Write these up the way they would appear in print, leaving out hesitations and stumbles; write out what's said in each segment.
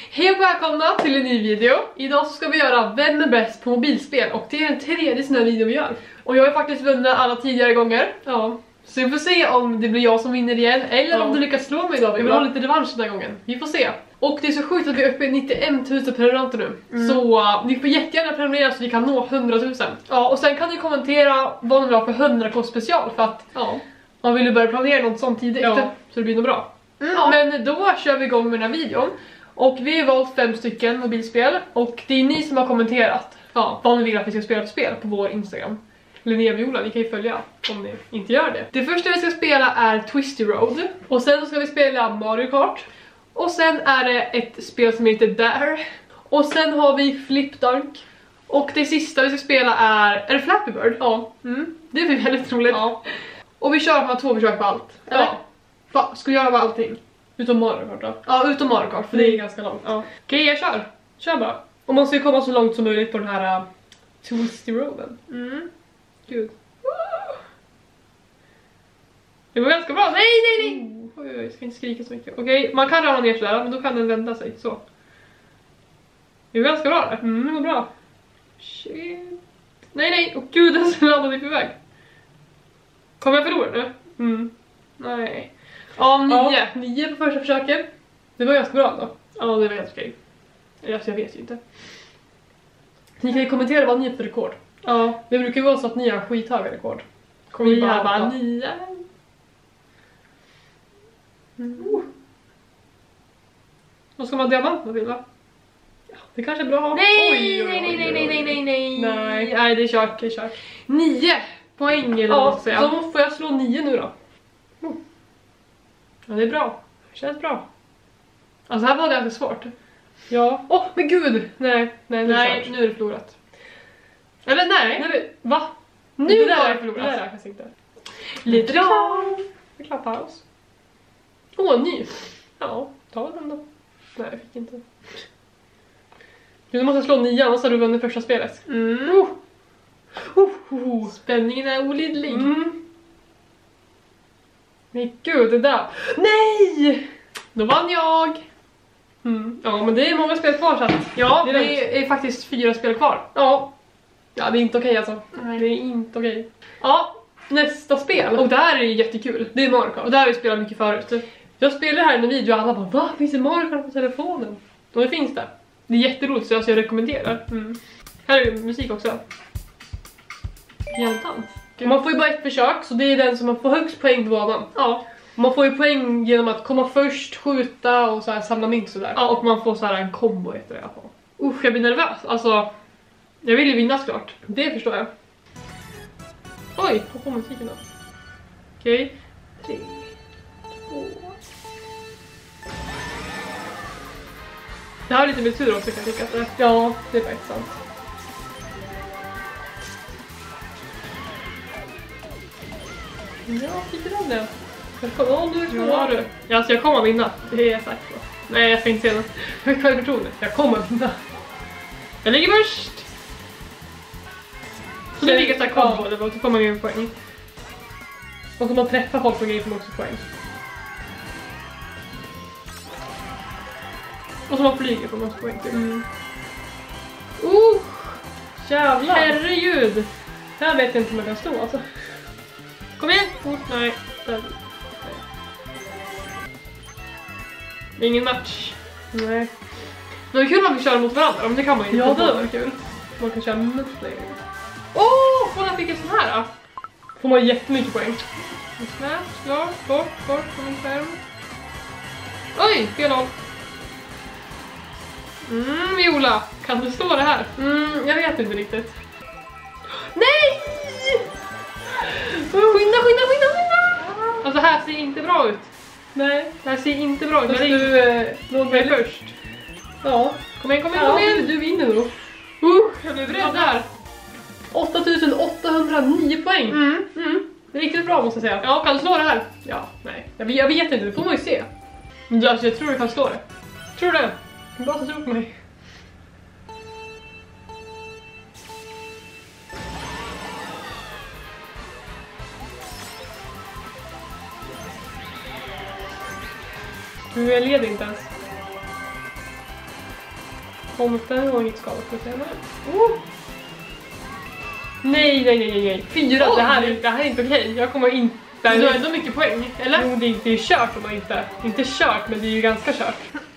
Hej och välkomna till en ny video. Idag så ska vi göra Vem är bäst på mobilspel? Och det är den tredje sån här video vi gör. Och jag har faktiskt vunnit alla tidigare gånger. Ja. Så vi får se om det blir jag som vinner igen. Eller om du lyckas slå mig idag. Vi vill ha lite revansch den här gången. Vi får se. Och det är så sjukt att vi är uppe i 91 000 prenumeranter nu. Så ni får jättegärna prenumerera så vi kan nå 100 000. Ja, och sen kan ni kommentera vad ni vill ha för 100k special. För att man vill ju börja planera något sånt tidigt. Så det blir nog bra. Men då kör vi igång med den här videon. Och vi har valt 5 stycken mobilspel. Och det är ni som har kommenterat vad ni vill att vi ska spela för spel på vår Instagram. Linnea Viola, ni kan ju följa om ni inte gör det. Det första vi ska spela är Twisty Road. Och sen så ska vi spela Mario Kart. Och sen är det ett spel som heter Dare. Och sen har vi Flip Dunk. Och det sista vi ska spela är det Flappy Bird? Ja. Det blir väldigt roligt. Ja. Och vi kör med 2 försök på allt. Eller? Ja. Ska vi göra med allting? Utom Mario Kart då? Ja, utom Mario Kart, för det är ganska långt. Ja. Okej, jag kör. Kör bara. Och man ska ju komma så långt som möjligt på den här Twisty Roaden. Gud. Det går ganska bra. Nej! Oj, jag ska inte skrika så mycket. Okej, man kan ramla ner sådär, men då kan den vända sig. Så. Det går ganska bra där. Det går bra. Shit. Nej. Åh gud, den landade på väg. Kommer jag förlora nu? Nej. Ja, 9 på första försöket. Det var ganska bra då. Ja, det var helt okej. Alltså, jag vet ju inte. Ni kan ju kommentera vad ni är för rekord. Ja, det brukar ju vara så att ni har skithöga rekord. Kommer vi bara 9. Vad ska man diamant till va? Ja, det kanske är bra. Nej, det är kört, det är kört. 9 poäng eller vad ska säga. Då får jag slå 9 nu då. Ja, det är bra. Det känns bra. Alltså här var det ganska svårt. Ja. Men gud! Nej, nu är det förlorat. Eller nej. Va? Nu är det förlorat. Det räknas inte. Lite reklam paus. Ny. Ja, ta den då. Nej, jag fick inte. Du måste slå 9, annars har du vunnit första spelet. Spänningen är olidlig. Men gud, det där. Nej! Då vann jag. Ja, men det är många spel kvar så att, det är faktiskt 4 spel kvar. Ja, det är inte okej alltså. Nej, det är inte okej. Ja, nästa spel. Och det här är jättekul. Det är Mario Kart. Och det här har vi spelat mycket förut. Jag spelar här i en video och alla bara, va? Finns det Mario Kart på telefonen? Och det finns det. Det är jätteroligt så jag rekommenderar. Här är musik också. Hjältans. Man får ju bara ett försök, så det är den som man får högst poäng på banan. Ja. Man får ju poäng genom att komma först, skjuta och så här samla mynt sådär. Ja, och man får så här en kombo efter det i alla fall. Jag blir nervös. Alltså, jag vill ju vinna såklart. Det förstår jag. Oj, hoppa på musiken då. Okej. 3, 2. Det här är lite med tur också kan jag tycka. Ja, det är faktiskt sant. Ja, fick du den det? Alltså jag kommer att vinna. Det är jag säker på. Nej, jag ska inte se något. Jag har förtroende. Jag kommer att vinna. Jag ligger först. Så det ligger såhär kombo eller vad, så får man ju en poäng. Och så man träffar folk på grejer får man också poäng. Och så man flyger får man också poäng till. Jävlar. Herregud. Det här vet jag inte om jag kan stå alltså. Kom igen, fort. Nej. Det är ingen match. Nej. Det är kul om vi kör mot varandra, men det kan man ju inte. Ja, det var kul. Man kan köra multiplayer. Får jag fick en sån här då? Får man jättemycket poäng. Snabbt, klart, bort, från 5. Oj, fel håll. Viola, kan du stå det här? Jag vet inte riktigt. Nej! Skynda! Alltså här ser inte bra ut. Nej, det här ser inte bra ut. Du låg mig först. Ja. Kom igen. Du vinner då. Jag blev rädd där. 8809 poäng. Det är riktigt bra måste jag säga. Ja, kan du slå det här? Ja, nej. Jag vet inte, det får man ju se. Alltså, jag tror du kan slå det. Tror du det? Bra att du tror på mig. Jag leder inte ens. Tomten har inget skadat på sig. Nej. 4, det här är inte okej. Jag kommer inte... Du har ändå mycket poäng, eller? Jo, det är kört om man inte kört, men det är ju ganska kört.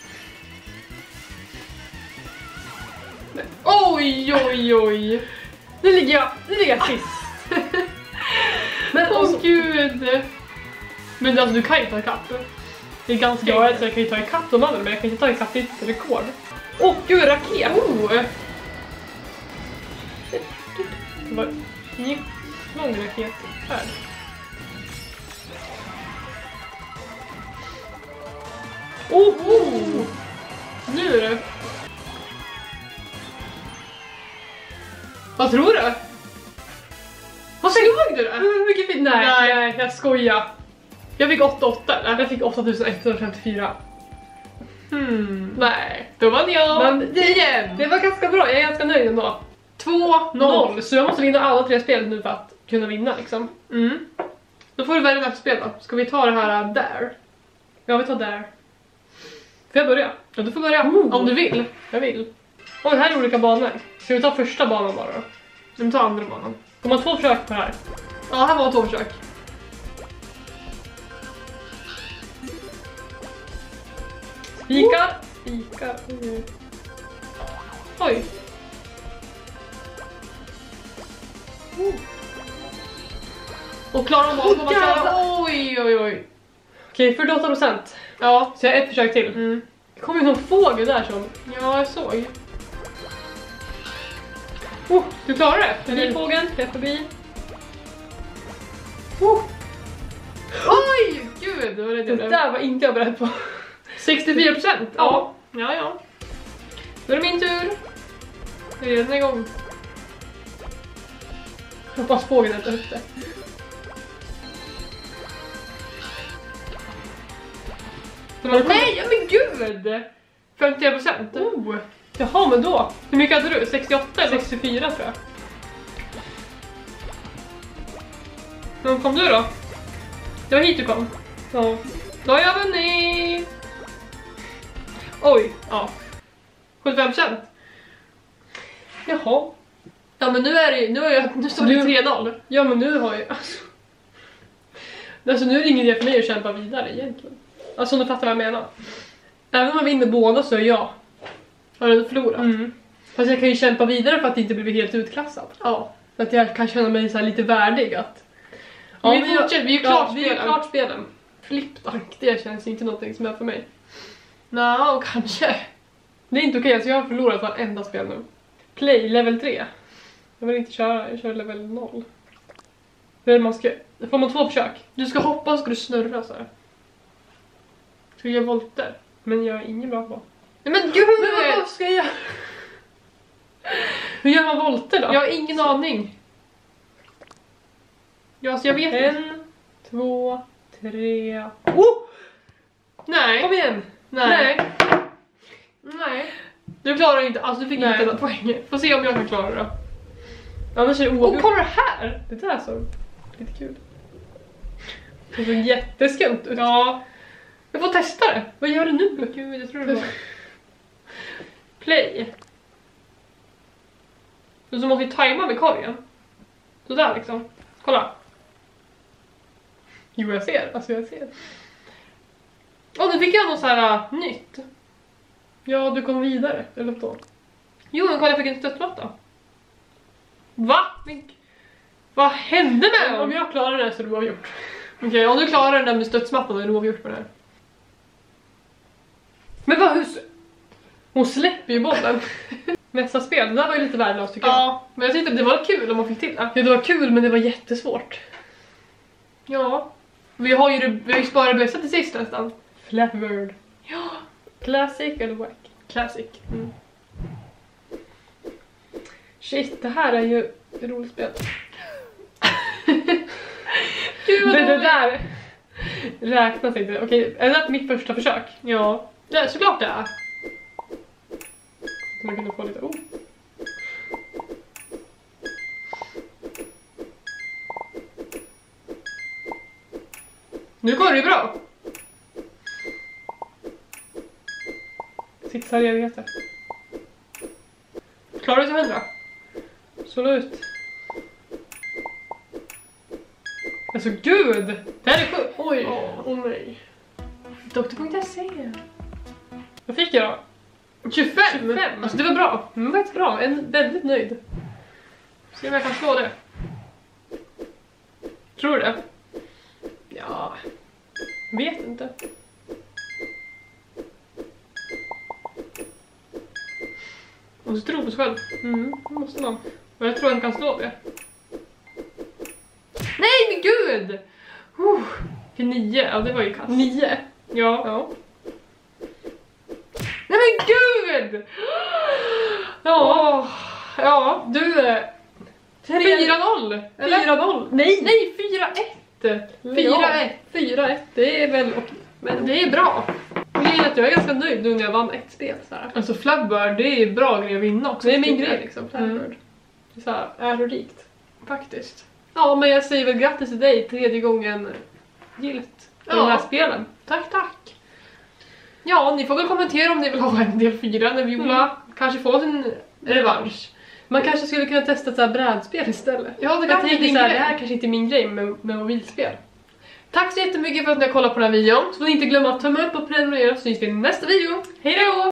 Oj. Nu ligger jag sist. Men gud. Men alltså du kan ju ta ikapp. Det är ganska enkelt. Jag kan ju ta ikapp de andra, men jag kan inte ta ikapp ditt rekord. Gud, raket! Det var en lång raket här. Nu är det. Vad tror du? Vad slog du det? Hur mycket fick? Nej, jag skojar. Jag fick 8,8 eller? Jag fick 8154. Nej, då vann jag. Men det var ganska bra, jag är ganska nöjd ändå. 2-0, så jag måste vinna alla 3 spel nu för att kunna vinna liksom. Då får du välja nästa spel då. Ska vi ta det här där? Ja, vi tar där. Får jag börja? Ja, du får börja. Om du vill. Jag vill. Och det här är olika banor. Ska vi ta första banan bara då? Vi tar andra banan. Får man 2 försök på det här? Ja, här var 2 försök. Spikar. Oj. Och klarar man av att oj. Okej, 48%. Ja, så jag har 1 försök till. Det kom ju någon fågel där som... Ja, jag såg. Du klarar det. Förbi fågeln, jag är förbi. Oj, gud. Det där var inte jag beredd på. 64%. Ja. Nu är det min tur. Det är redan igång. Jag hoppas fågeln äter upp det. Nej, men gud! 51%. Jaha, men då. Hur mycket hade du? 68 eller 64 tror jag. Men kom du då? Det var hit du kom. Ja. Då har jag vunnit. Oj, ja. 75%. Jaha. Ja, men nu står det 3-0. Ja, men nu har jag... Alltså nu är det ingen idé för mig att kämpa vidare egentligen. Alltså om du fattar vad jag menar. Även om man vinner båda så är jag. Har du förlorat? Fast jag kan ju kämpa vidare för att inte bli helt utklassad. Ja. Så att jag kan känna mig så här lite värdig att... Ja, vi är klart spelen. Flippdank, det känns inte någonting som är för mig. Nå, kanske. Det är inte okej, så jag har förlorat varenda spel nu. Play, level 3. Jag vill inte köra, jag kör level 0. Får man 2 försök. Du ska hoppa och ska du snurra så här. Ska jag göra volter? Men jag är ingen bra på. Nej, men gud! Men vad ska jag göra? Hur gör man volter då? Jag har ingen aning. Ja, så jag vet. 1, 2, 3. Nej. Kom igen. Nej. Du klarar inte. Alltså du fick inte några poäng. Får se om jag kan klara det då. Annars är det oavgjort. Kolla det här! Det där så lite kul. Det såg jätteskumt ut. Ja. Jag får testa det. Vad gör du nu? Gud, jag tror det var. Play. Och så måste vi tajma med korgen. Så där liksom. Kolla. Jo, jag ser. Alltså jag ser. Nu fick jag något så här nytt. Ja, du kom vidare. Eller då. Jo, men kolla, jag fick en stöttmatta. Va? Vad hände med den? Om jag klarar det så är det oavgjort. Okej, om du klarar den där med stötsmattan då är det oavgjort på det här. Men vad, hon släpper ju bollen. Nästa spel, det där var ju lite värdelöst tycker jag. Ja, men jag tyckte det var kul om man fick till det. Ja, det var kul men det var jättesvårt. Ja. Vi har ju sparat det bästa till sist nästan. Flappy Bird. Ja. Classic eller wack? Classic. Shit, det här är ju ett roligt spel. Gud, det där räknas inte. Okej, är det mitt första försök? Ja. Det är såklart det är. Man kan få lite... Nu går det ju bra. Sitsar evigheter. Klarar du till 100? Absolut. Alltså gud! Det här är sjukt. Oj, åh nej. Doktor.se. Vad fick jag då? 25! Alltså det var bra. Det var faktiskt bra. Jag är väldigt nöjd. Se om jag kan slå det. Tror du det? Ja. Vet inte. Och så tror på sig själv. Måste man. Och jag tror han kan slå det. Nej men gud! Till 9, ja det var ju kast. 9? Ja. Nej men gud! Ja, du... 4-0! 4-0! Nej, 4-1! 4-1, det är väl... Men det är bra. Jag är ganska nöjd nu när jag vann ett spel. Såhär. Alltså Flabbird, det är bra grej att vinna också. Det är min grej liksom, Flabbird. Det är såhär ärorikt. Faktiskt. Ja, men jag säger väl grattis till dig 3:e gången gilt på de här spelen. Tack. Ja, ni får väl kommentera om ni vill ha en del 4 när Viola kanske får sin revansch. Man kanske skulle kunna testa ett brädspel istället. Ja, det kan inte det här kanske inte är min grej med mobilspel. Tack så jättemycket för att ni har kollat på den här videon. Så får ni inte glömma att tumma upp och prenumerera så syns vi i nästa video. Hej då!